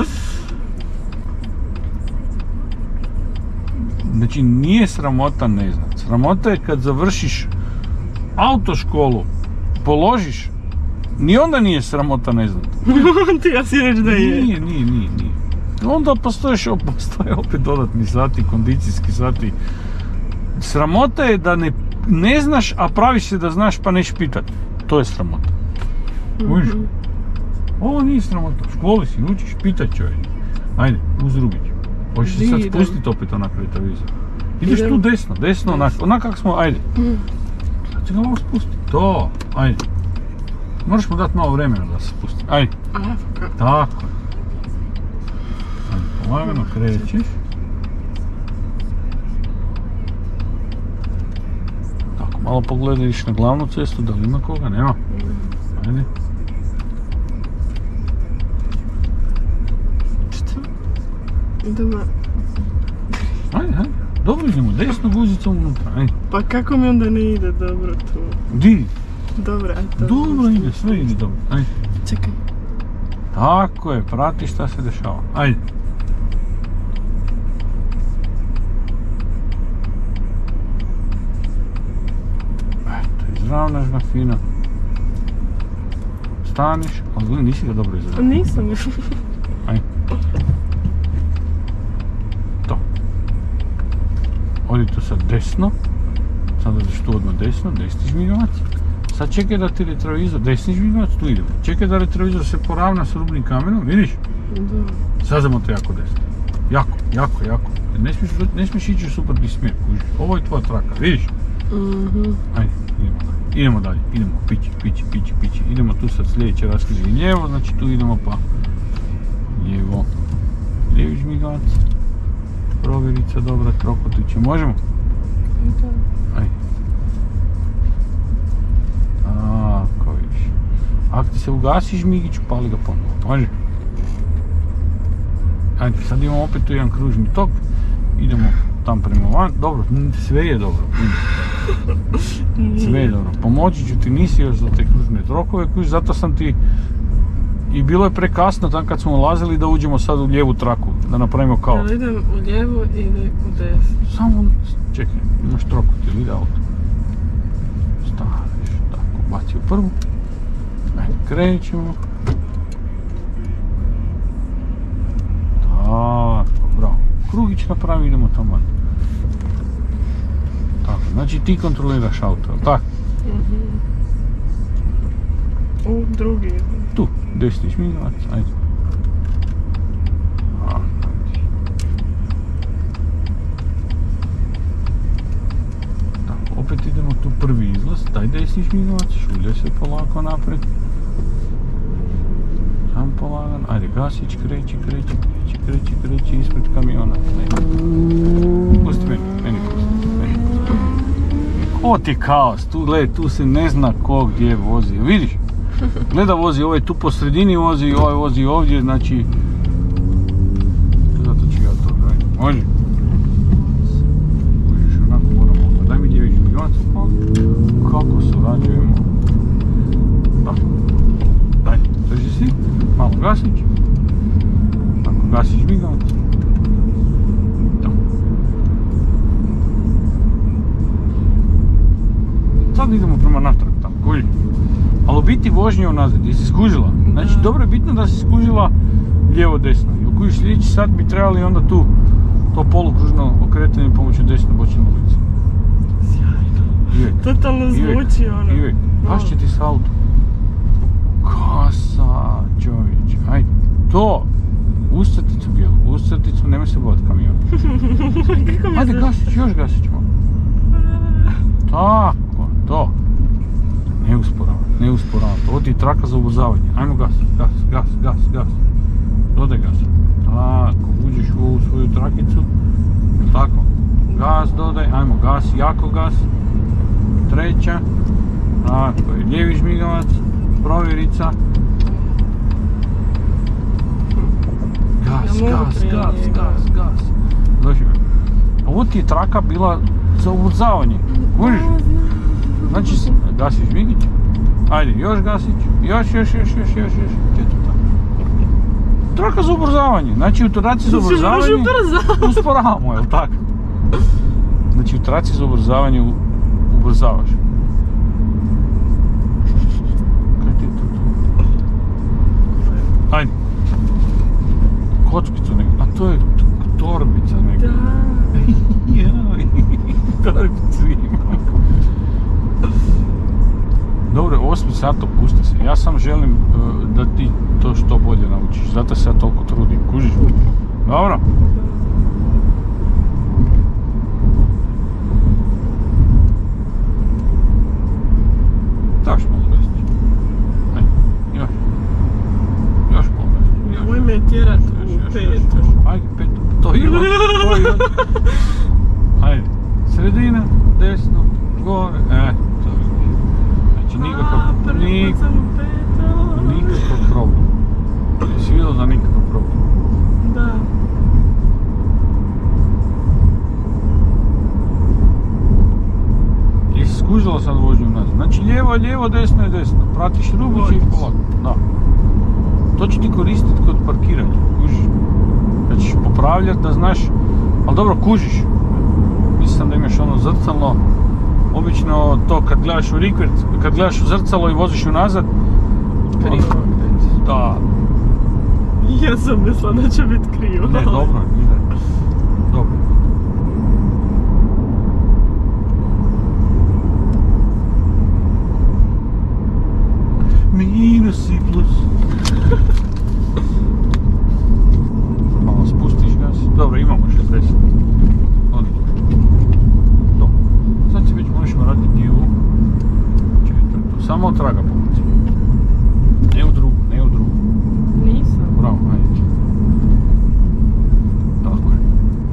Znači, nije sramota ne znat. Sramota je kad završiš autoškolu, položiš, ni onda nije sramota ne znat. Ti ja si reći da je. Nije, nije, nije, nije. Onda postoješ, postoje opet dodatni sati, kondicijski sati. Sramota je da ne, ne znaš, a praviš se da znaš pa neš pitat. To je sramota. Uviš? Ovo nije sramota. U školi si, učiš, pitaj čovjek. Ajde, uz rubić. Hoćeš se Di sad idem? spustiti opet onak retrovizor. Ideš Idem. tu desno, desno, onak, onak kak smo, ajde. Sad će ga malo spustiti. To, ajde. Moraš mu dati malo vremena da se spusti. Ajde, Aha, ka- tako je. Ajde, polagano krećeš. Tako, malo pogledaš na glavnu cestu, da li ima koga, nema. Ajde. Šta? Idemo... Ajde, ajde. Dobro idemo, desno guzicom unutra, ajde. Pa kako mi onda ne ide dobro tu? Di? Dobro, ajde. to- Dobro ide, sve ide dobro, ajde. Čekaj. Tako je, prati šta se dešava, ajde. Eto, izravnaš ga fino. Staniš, ali gledaj, nisi ga dobro izravnao. Nisam još. Ajde. To. Odi tu sad desno. Sad odeš tu odmah desno, desni žmigavac. Sad čekaj da ti retrovizor, desni žmigavac, tu idemo. Čekaj da retrovizor se poravna s rubnim kamenom, vidiš? Da. Sad znamo to jako desno. Jako, jako, jako. Ne smiješ, ne smiješ ići u suprotni smjer, kužiš. Ovo je tvoja traka, vidiš? Mhm. Ajde, idemo dalje. Idemo dalje, idemo, pići, pići, pići, pići. Idemo tu sad sljedeće raskriže lijevo, znači tu idemo pa lijevo. Lijevi žmigavac. Provjerica dobra, trokutiće, možemo? Da. Ajde. Tako vidiš. Ako ti se ugasi žmigić, upali ga ponovo. Može? Ajde, sad imamo opet tu jedan kružni tok. Idemo tam prema van. Dobro, sve je dobro. Sve je dobro. Pomoći ću ti, nisi još za te kružne trokove, kužiš, zato sam ti... I bilo je prekasno tam kad smo ulazili da uđemo sad u lijevu traku, da napravimo kao... Jel idem u lijevo ili u desno? Samo, čekaj, imaš trokut ili ide auto? Staviš, tako, baci u prvu. Ajde, krećemo. Tako, bravo. Krugić napravi, idemo tamo. Tako, znači ti kontroliraš auto, jel tako? Mhm. U drugi. Tu, desni žmigavac, ajde. A, ajde. Tako, opet idemo tu prvi izlaz, daj desni žmigavac, šulje se polako naprijed. Sam polagan, ajde gasić, kreći, kreći, kreći, kreći, kreći, ispred kamiona. Ajde. Pusti meni, meni pusti, meni pusti. O ti kaos, tu gledaj, tu se ne zna ko gdje vozi, vidiš? Gleda vozi, ovaj tu po sredini vozi, ovaj vozi ovdje, znači... Zato ću ja to raditi. Može? Možeš onako moramo ovdje. Daj mi lijevi žmigavac. Kako surađujemo? Da. Daj, drži si. Malo gasić. Tako, gasić žmigavac. Da. Sad idemo prema natrag tamo, kuži. Ali u biti vožnje unazad, jesi skužila? Znači dobro je bitno da si skužila lijevo desno. I u koju sljedeći sat bi trebali onda tu to polukružno okretanje pomoću desne bočne ulice. Sjajno. Totalno zvuči ono. Ivek, baš će ti s autom. Kasa, čovječ, ajde. To, uz crticu bijelu, uz crticu, nemoj se bojati kamiona. Ajde, gasić, još gasić malo. Tako, to. Ne usporava, ne usporava, ovo ti je traka za ubrzavanje. Ajmo gas, gas, gas, gas, gas. Dodaj gas. Tako, uđeš u ovu svoju trakicu. Tako, gas dodaj, ajmo gas, jako gas. Treća. Tako je, lijevi žmigavac, provjerica. Gas, Ja mogu gas, prije gas, njega. gas, gas. Dođi me. Ovo ti je traka bila za ubrzavanje. Kužiš? Znači, gasiš žmigić, ajde, još gasić, još, još, još, još, još, još, četvrta. Traka za ubrzavanje, znači u traci za ubrzavanje usporavamo, jel tako? Znači u traci za ubrzavanje u- ubrzavaš. Kaj ti je to tu? Ajde. Kockicu nek, a to je t- torbica neka. Da. Joj, torbicu imam. Dobro, osmi sat opusti se. Ja sam želim uh, da ti to što bolje naučiš. Zato se ja toliko trudim. Kužiš? Dobro. Još malo desno. Ajde, još. Još malo desno. Još. Nemoj me tjerat Još, u još, još, petu. još. Ajde, petu. To ima, to ima. Ajde, sredina, desno, gore, e, to je. Znači nikakav, A, prvi nik, put sam u petu. nikakav problem. Jesi vidio da nikakav problem? Da. Jesi skužila sad vožnju nazad? Znači lijevo je lijevo, desno je desno. Pratiš rubić i polako. Da. To će ti koristiti kod parkiranja, kužiš. Kad ćeš popravljati da znaš, ali dobro kužiš. Mislim da imaš ono zrcalo, obično to kad gledaš u rikverc, kad gledaš u zrcalo i voziš ju nazad. Krivo okreći. Da. Ja sam mislila da će biti krivo. Ne, dobro, ide. Dobro. Minus i plus. Malo spustiš gas. Dobro, imamo šezdeset. Odlično. Dobro. Sad se već možemo raditi u četvrtu. Samo od traga pomoći. Ne u drugu, ne u drugu. Nisam. Bravo, ajde. Tako je.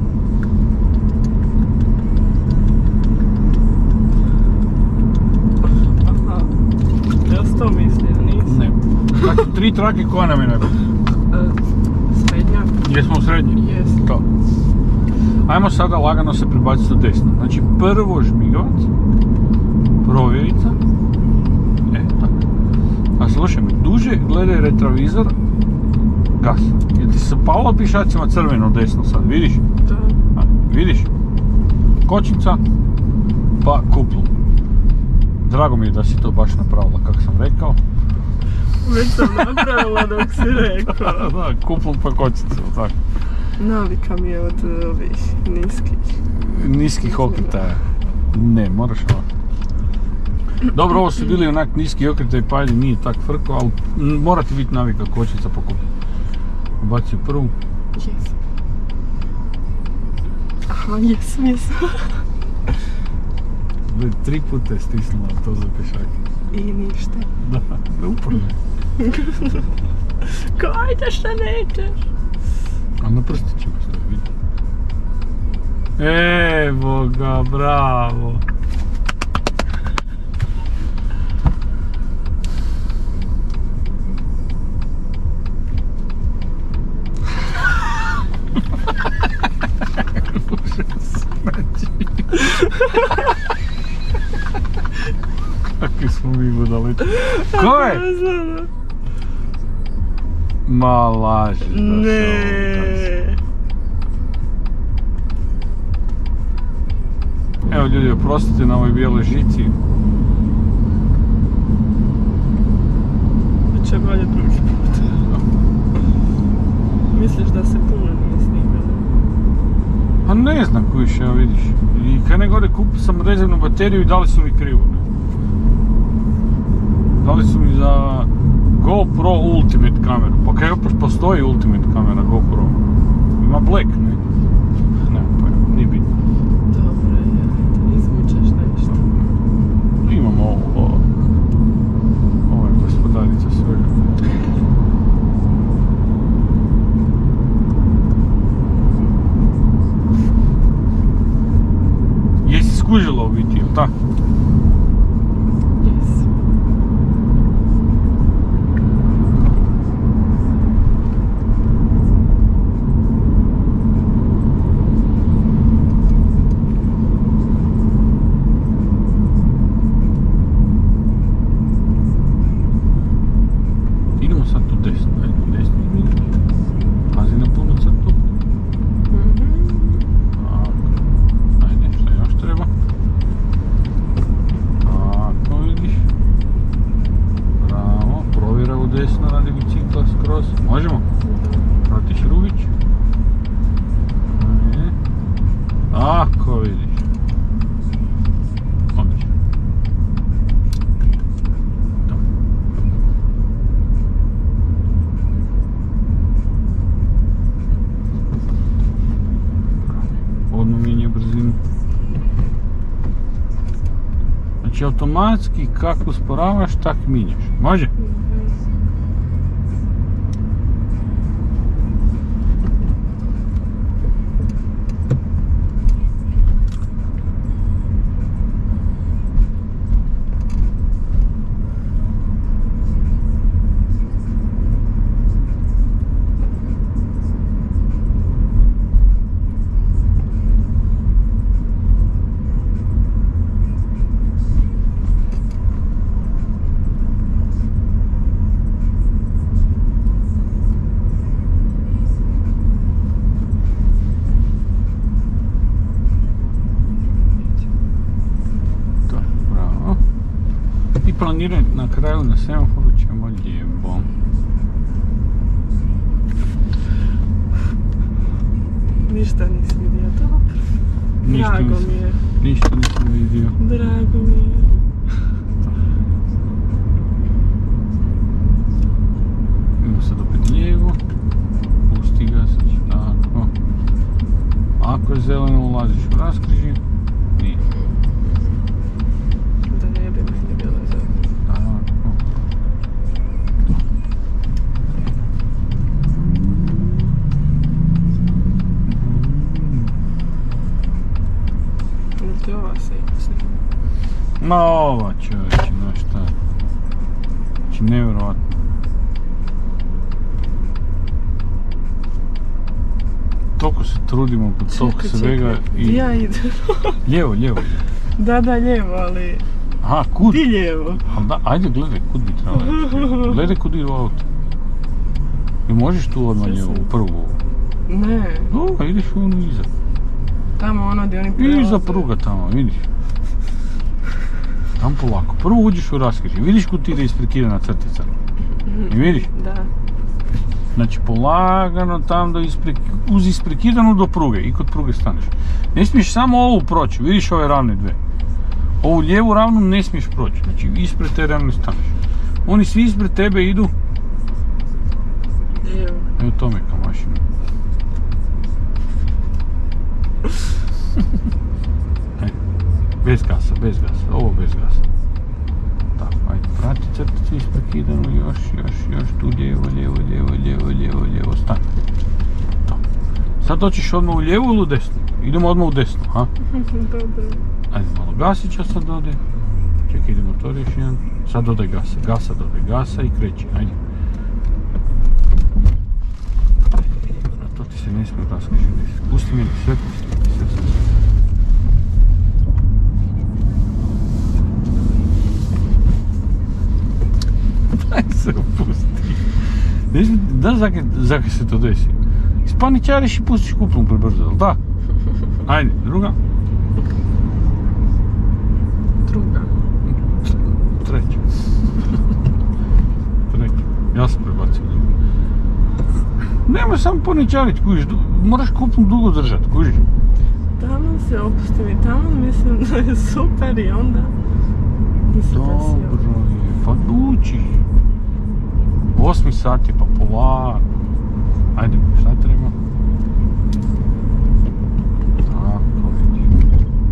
Aha. Ja sam to mislio, nisam. Ne. Znači, tri trake koja nam je najbolja? E, Srednja. Jesmo u srednji? Jes. To. Ajmo sada lagano se prebaciti u desno. Znači prvo žmigavac, provjerica. E, tako. A slušaj me, duže gledaj retrovizor, gas. Jer ti se palo pišacima crveno desno sad, vidiš? Da. A, vidiš? Kočnica, pa kuplu. Drago mi je da si to baš napravila kako sam rekao. Već sam napravila dok si rekao. Da, kuplu pa kočnicu, tako. Navika mi je od ovih niskih. Niskih okretaja. Ne, moraš ovako. Dobro, ovo su bili onak niski okretaj, pa ajde nije tak frko, ali mora ti biti navika kočnica po kupu. Ubaci u prvu. Jes. Aha, jesam, jesam. Tri puta je stisnula to za pješake. I ništa. Da, uporno. Ko ajde šta nećeš? A na prstićima stoji, vidi. Evo ga, bravo. Kakvi smo mi budalići. Ko je? Ma laži da se ovo Ne. Evo ljudi, oprostite na ovoj bijeloj žici. Biće bolje drugi put. Misliš da se puno nije snimilo? Pa ne znam kojiš, evo vidiš. I kad ne gore kupio sam rezervnu bateriju i dali su mi krivo. Dali su mi za GoPro Ultimate kameru. Pa kako postoji Ultimate kamera GoPro? Ima Black, ne? Ne, pa nije bitno. Dobro je, izvučeš nešto. Imamo ovo. Ovo je gospodarica svega. Jesi skužila u biti, jel tako? Jes. Idemo sad tu desno, ajde tu desno izmiješ. Pazi na punu crtu. Tako. Ajde, šta još treba? Tako vidiš. Bravo, provjera u desno radi bicikla skroz. Možemo? Pratiš rubić. Ajde. Tako vidiš. Odlično. Dobro. Znači automatski kako usporavaš, tak minjaš. Može? Planiraj na kraju na semaforu ćemo lijevo. Ništa nisi vidio, dobro. Ništa Drago nisam, mi je. ništa nisam vidio. Drago mi je. Idemo sad opet lijevo. Pusti gasić, tako. Ako je zeleno ulaziš u raskrižje. Nije. Da ne bi meni bilo zeleno. Tako. Jel ti ova se snima? Ma ova čovječe, no šta. Znači nevjerovatno. Toliko se trudimo kod toliko svega i... Gdje ja idem? Lijevo, lijevo. Da, da, lijevo, ali... Aha, kud? Ti lijevo. Ali da, ajde gledaj, kud bi trebalo ići. Gledaj kud idu auto. I možeš tu odmah lijevo, u prvu. Ne. No, ideš u onu iza. Tamo ono gdje oni prelaze. Iza pruga tamo, vidiš. Tam polako. Prvo uđeš u raskrižje, vidiš kud ti ide isprekidana crtica. I vidiš? Da. Znači polagano tam do isprek... uz isprekidanu do pruge i kod pruge staneš. Ne smiješ samo ovu proći, vidiš ove ravne dve. Ovu lijevu ravnu ne smiješ proći, znači ispred te ravne staneš. Oni svi ispred tebe idu. Lijevo. Evo to me kao mašina. Ajde, bez gasa, bez gasa, ovo bez gasa. Tako, ajde, prati crticu isprekidanu, još, još, još, tu lijevo, lijevo, lijevo, lijevo, lijevo, lijevo, stani. To. Sad hoćeš odmah u lijevu ili u desnu? Idemo odmah u desnu, ha? Dobro. Ajde, malo gasića sad dodaj. Čekaj, idemo to još jedan. Sad dodaj gasa, gasa, dodaj gasa i kreći, ajde. A to ti se ne smije raskrižiti. Pusti meni, sve pusti, sve, sve, sve. Daj se opusti. Znaš zakaj se to desi? Ispaničariš i pustiš kuplom prebrzo, jel da? Ajde, druga. Druga. Treća. Treća. Ja sam prebacio drugu. Nemoj samo paničarit, kužiš. Moraš kuplom dugo držat, kužiš. Tamo se opustim i tamo mislim da je super i onda... Dobro je, pa učiš. Osmi sat je, pa polako. Ajde, šta treba? Tako vidiš.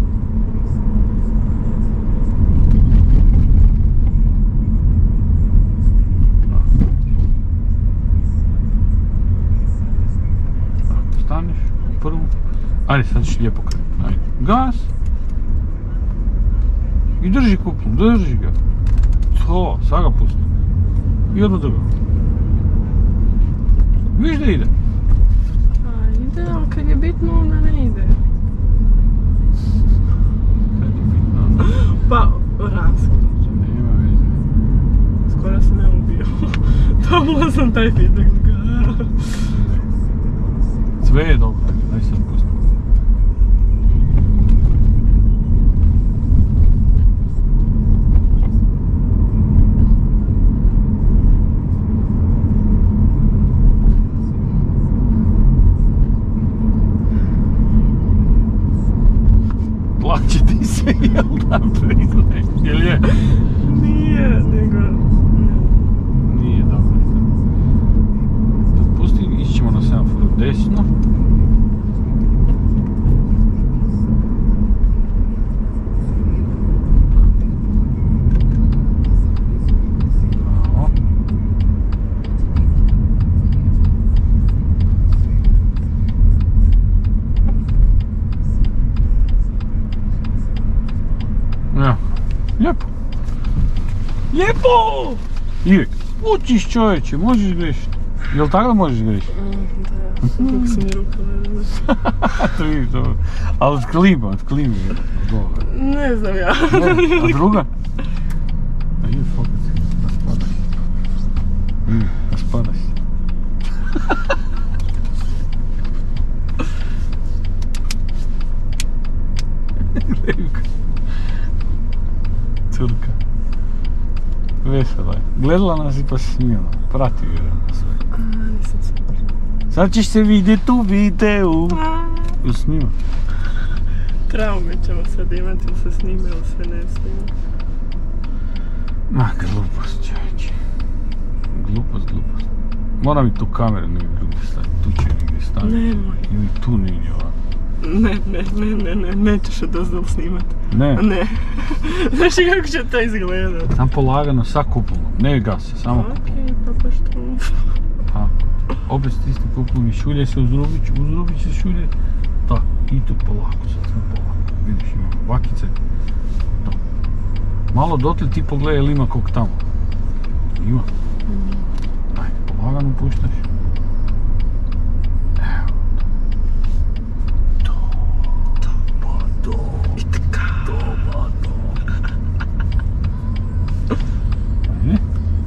Tako, staneš u prvu. Ajde, sad ćeš lijepo krenuti. Ajde, gas. I drži kuplom, drži ga. To, sad ga pusti. I odmah drugo. Viš da ide? A ide, ali kad je bitno onda ne ide. Kad je bitno? Pa, raskrižje. Nema veze. Skoro sam me ubio. Dobila sam taj feedback. Sve je dobro, daj sad pusti. Plaće ti se, jel da priznaj? Jel je? Nije, nego... Nije dobro. Tad pusti, ići ćemo na semaforu desno. Lijepo! Ivek, učiš čovječe, možeš grešiti. Jel' tako da možeš grešiti? Mm, da, kako su mi ruke ledile. To vidiš dobro. Ali od klima, od klima je dobro. Ne znam ja. Ne, a druga? A je, fakat si, raspadaj. I, raspadaj si. Levka. Curka. Vesela je. Gledala nas i pa se smijela. Prati vjerujem sve. A, nisam skušala. Sad ćeš se vidjeti u videu. Ili snima? Traume ćemo sad imati, ili se snima ili se ne snima. Ma, glupost čovječe. Glupost, glupost. Moram i tu kameru negdje drugdje staviti. Tu će negdje staviti. Nemoj. Ili tu negdje ovako. Ne, ne, ne, ne, ne, nećeš odozdal snimat. Ne. Ne. Znaš i kako će to izgledat? Sam polagano sa kupolom. Ne gasi, samo kupolom. Okej, pa pa što? A, opet stisni kupolom i šuljaj se uz rubić, uz rubić se šuljaj. Tak, i tu polako, sad smo polako. Vidiš, ima vakice. To. Malo dotle ti pogledaj jel ima kog tamo. Ima. Ajde, polagano puštaš. Evo. To. To. Pa to. Itka. To, pa to. Ajde.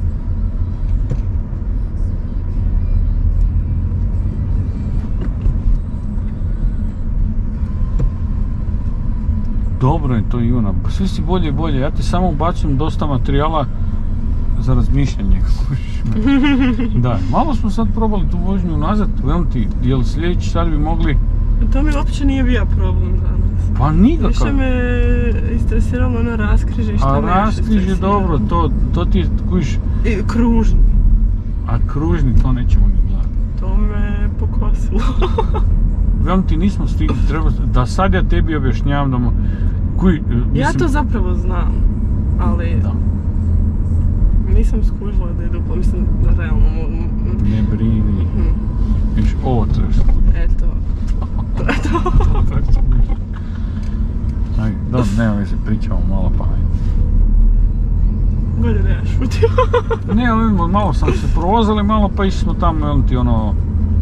Dobro je to, Ivana, sve si bolje i bolje, ja ti samo ubacujem dosta materijala za razmišljanje, kužiš me. Da, malo smo sad probali tu vožnju nazad, velim ti, jel sljedeći sad bi mogli... To mi uopće nije bio problem danas. Pa nikakav. Više me istresiralo ono raskrižje i šta A me još raskriž je istresiralo. dobro, to, to ti je, kužiš, I kružni. a kružni to nećemo ni gledati. To me pokosilo. Velim ti, nismo stigli, treba, da sad ja tebi objašnjavam da mo... Kuj, mislim... Ja to zapravo znam, ali Da. nisam skužila da je duplo, mislim, realno mogu... Ne brini. Mhm. Viš, ovo trebaš skužiti. Eto. To je to. Ajde, dobro, nema veze, pričamo malo pa ajde. Bolje da ja šutim. Ne, ali malo sam se provozali, malo pa išli smo tamo, jel ti ono...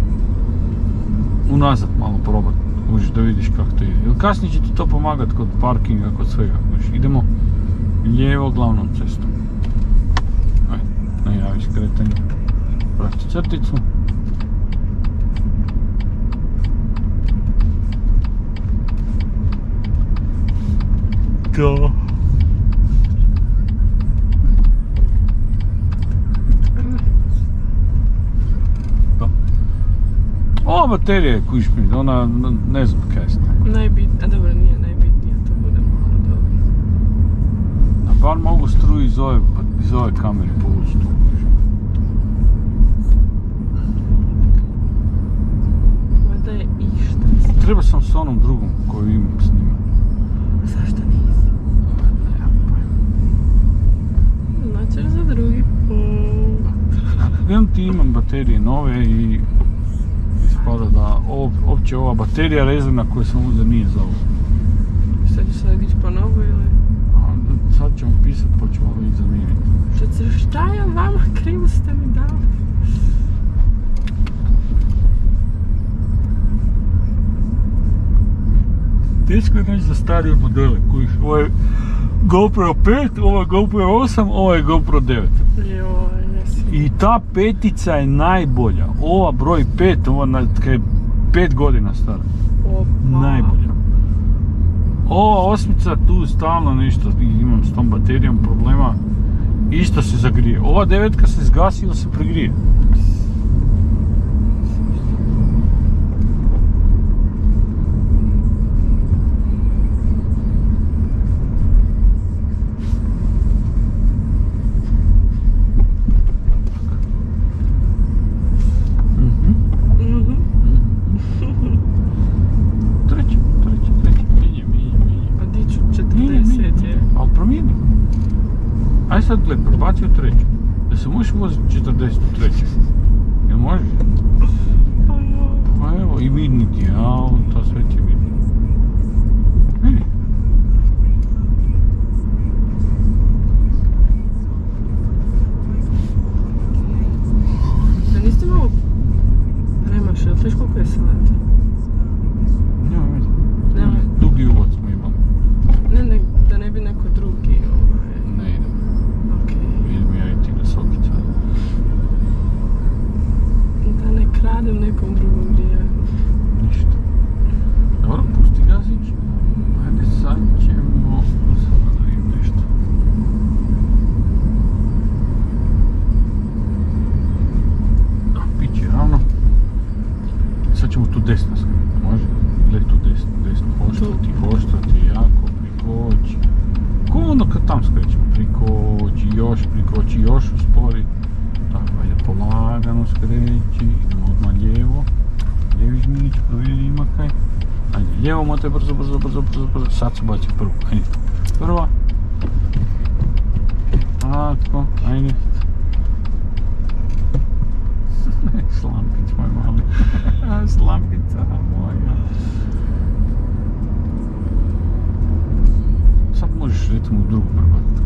unazad malo probat, užiš da vidiš kako to ide. Jer kasnije će ti to pomagat kod parkinga, kod svega, užiš. Idemo lijevo glavnom cestom. Ajde, najaviš kretanje. Prati crticu. To. Ova baterija je, kužiš mi, ona, ne znam kaj je snima. Najbitnije, a dobro nije najbitnije, to bude malo dobro. A bar mogu struju iz ove, iz ove kamere povući tu. Valjda je išta. Treba sam s onom drugom koju imam snimati. Zašto nisi? Znači za drugi put. Vem ti imam baterije nove i ispada da uopće ova baterija rezervna koju sam uzeo nije za ovo. Šta ćeš sad ići po novu ili? A, sad ćemo pisat pa ćemo ići zamijeniti. Što, šta ja vama, krivo ste mi dali? Teško je naći za starije modele, kužiš, ovo je GoPro pet, ovo je GoPro osam, ovo je GoPro devet. Joj, jesi. I ta petica je najbolja, ova broj pet, ova na, kaj je pet godina stara. Opa. Najbolja. Ova osmica tu stalno nešto, imam s tom baterijom problema, isto se zagrije. Ova devetka se zgasi ili se pregrije. Aj sad gled, probaci u treću. Da se možeš voziti četrdeset u treću. Jel možeš? Pa evo, i vidni ti je auto, sve ti vidi. Vidi. tam skrećemo, prikoči, još, prikoči, još uspori. Tako, ajde, polagano skreći, idemo odmah lijevo. Lijevi žmić, provjeri ima kaj. Ajde, lijevo mote, brzo, brzo, brzo, brzo, brzo. Sad se baci prvu, ajde. Prva. Tako, ajde. Slampić moj mali. Slampica moja. Sad možeš recimo u drugu prebaciti.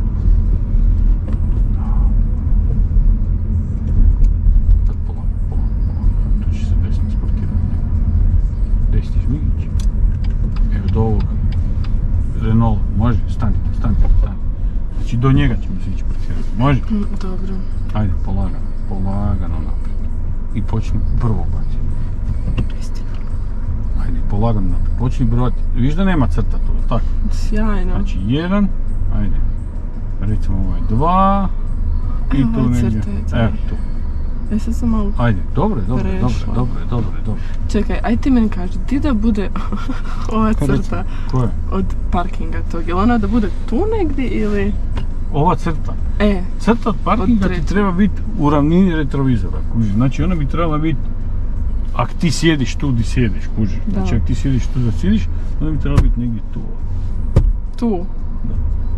Sad polako, polako, polako. Tu će se desno sportirati. Desni žmigić. Evo do ovog Renault. Može? Stanite, stanite, stanite. Znači do njega ćemo se ići sportirati. Može? Dobro. Ajde, polagano, polagano naprijed. I počni prvo baciti. Istina. Ajde, polagano naprijed. Počni brojati. Viš da nema crta tu, tako? Sjajno. Znači, jedan, ajde. Recimo ovo je dva. I Evo, tu negdje. crta je tu. Evo tu. E sad sam malo... Ajde, dobro, dobro, dobro, Prešla. dobro, dobro, dobro. Čekaj, aj ti meni kaži, di da bude ova Kaj reci? crta Ko je? od parkinga tog? Jel ona da bude tu negdje ili... Ova crta. E, Crta od parkinga Od ti treće. treba biti u ravnini retrovizora, kužiš. Znači ona bi trebala biti, ako ti sjediš tu di sjediš, kužiš. Da. Znači ako ti sjediš tu da sjediš, onda bi trebala biti negdje tu. tu. Da.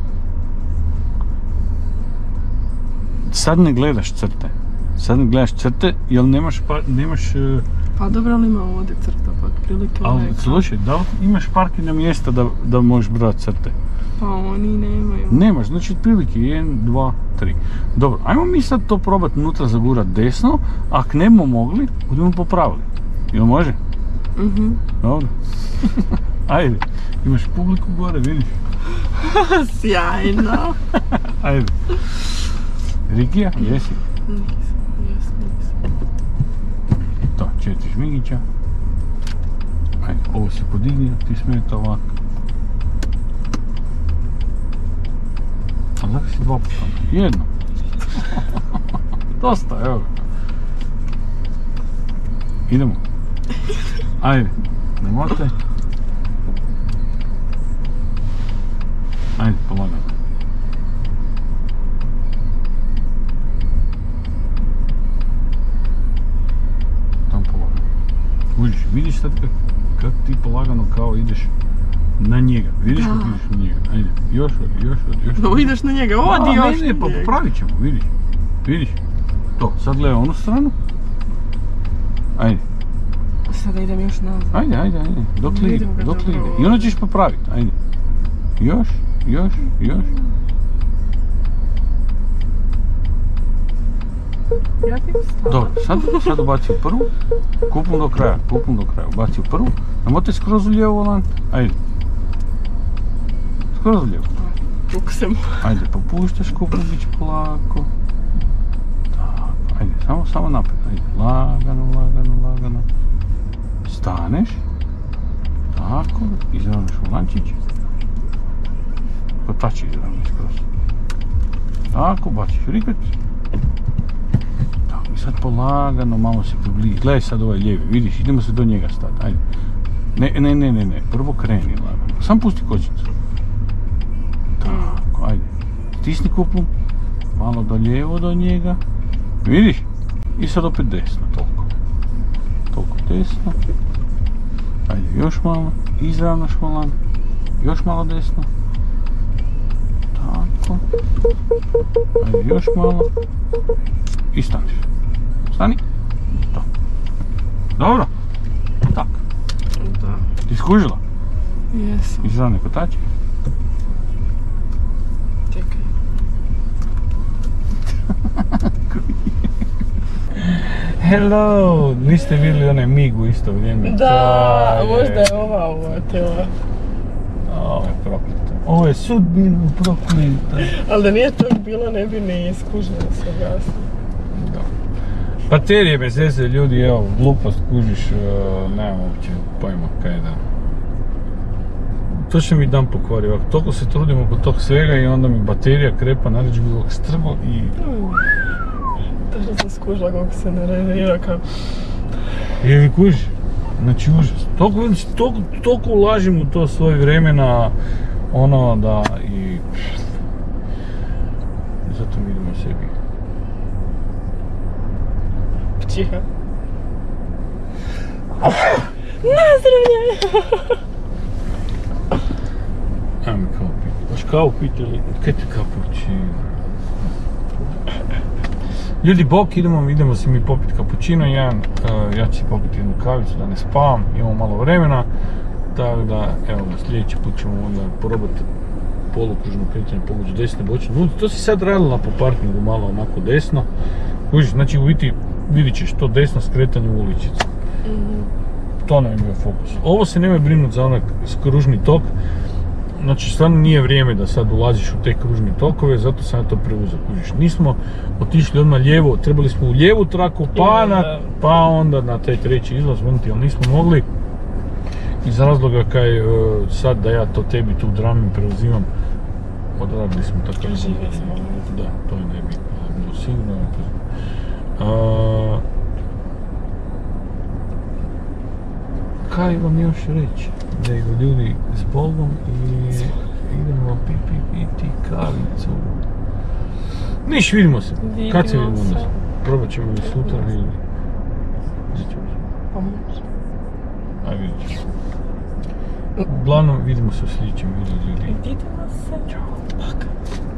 Sad ne gledaš crte. Sad ne gledaš crte, jer nemaš, pa, nemaš e, Pa dobro, ali ima ovdje crta, pa otprilike ali neka. slušaj, da li imaš parkirna mjesta da, da možeš brati crte? Pa oni nemaju. Nemaš, znači otprilike jedan, dva, tri. Dobro, ajmo mi sad to probati unutra zagurat desno, ako ne bomo mogli, budemo popravili. Jel može? Mhm. Dobro. Ajde, imaš publiku gore, vidiš? Sjajno. Ajde. Rikija, jesi? Nisam, jesam, nisam. To, četiri žmigića. Ajde, ovo se podigni, ti smeta ovako. A zakaj si dva puta? Jedno. Dosta, evo ga. Idemo. Ajde, nemojte. Ajde, polagano. Tam polagano. Uđeš, vidiš sad kak, kak ti polagano kao ideš na njega. Vidiš Da. kako ideš na njega. Ajde, još odi, još odi, još No odi. ideš na njega, odi A, još ne, ne, na pa njega. popravit ćemo, vidiš. Vidiš. To, sad gledaj onu stranu. Ajde, Sada idem još nazad. ajde, ajde, ajde. Dok li ide, Vidim ga dok li dobro ide. I onda ćeš popraviti, ajde. Još, još, još. Ja ti stavim. Dobro, sad, sad ubaci u prvu. Kupum do kraja, kupum do kraja. Ubaci u prvu. Nemojte skroz u lijevo volant. Ajde. Skroz u lijevo. Puksem. Ajde, popuštaš kupubić polako. Tako, ajde, samo, samo naprijed. Ajde, lagano, lagano, lagano. Staneš. Tako, izravnaš volančić. Kotač izravnaš skroz. Tako, baciš rikac. Tako, i sad polagano, malo se približi. Gledaj sad ovaj lijevi, vidiš, idemo se do njega stati, ajde. Ne, ne, ne, ne, ne, prvo kreni lagano. Sam pusti kočnicu. Tako, ajde. Stisni kupum. Malo do lijevo do njega. Vidiš? I sad opet desno, toliko. Toliko desno. Ajde, još malo. Izravnaš volan. Još malo desno. Tako. Ajde, još malo. I staniš. Stani. To. Dobro. Tak. Da. Ti skužila? Jesam. Izravne kotače. Čekaj. Hello! Niste vidjeli onaj mig u isto vrijeme? Da, To možda je ova uvatila. Ovo je prokleto. Ovo je sudbina prokleta. Ali da nije tog bilo, ne bi ni iskužila se gasno. Baterije bez veze, ljudi, evo, glupost kužiš, uh, nemam uopće pojma kaj da. To će mi dan pokvari, ovako, toliko se trudim oko tog svega i onda mi baterija krepa, naređu bi ovak strgo i... Tačno sam skužila kako se narežira kao... Je li kužiš? Znači užas. Toliko, toliko, toliko ulažim u to svoje vremena, ono da i... potom vidimo sebi. Tiha. Nazdravljaj! Ajme kavu piti. Hoš kavu piti ili kaj ti kapućino? Ljudi, bok, idemo, idemo si mi popiti kapućino jedan, uh, ja ću si popiti jednu kavicu da ne spavam, imamo malo vremena, tako da, evo ga, sljedeći put ćemo onda probati polukružno kretanje pomoću desne bočne ulice. To si sad radila po parkingu malo onako desno, kužiš, znači u biti vidit ćeš to desno skretanje u uličicu. Mm-hmm. To nam je bio fokus. Ovo se nemoj brinuti za onak kružni tok, znači stvarno nije vrijeme da sad ulaziš u te kružne tokove, zato sam ja to preuzeo, kužiš. Nismo otišli odmah lijevo, trebali smo u lijevu traku, pa, na, pa onda na taj treći izlaz, ali nismo mogli. Iz razloga kaj sad da ja to tebi tu dramin preuzimam, odradili smo tako. Živi smo. Da, to je nebitno, bilo sigurno. A, kaj vam još reći? Da idu ljudi s Bogom i idemo pi, pi, piti kavicu. Niš, vidimo se. Vidimo Kad se vidimo se. onda? Probat ćemo li sutra ili... Pa može. Aj, vidit ćemo. Uglavnom, vidimo se u sljedećem videu ljudi. Vidimo se. Ćao. Baka.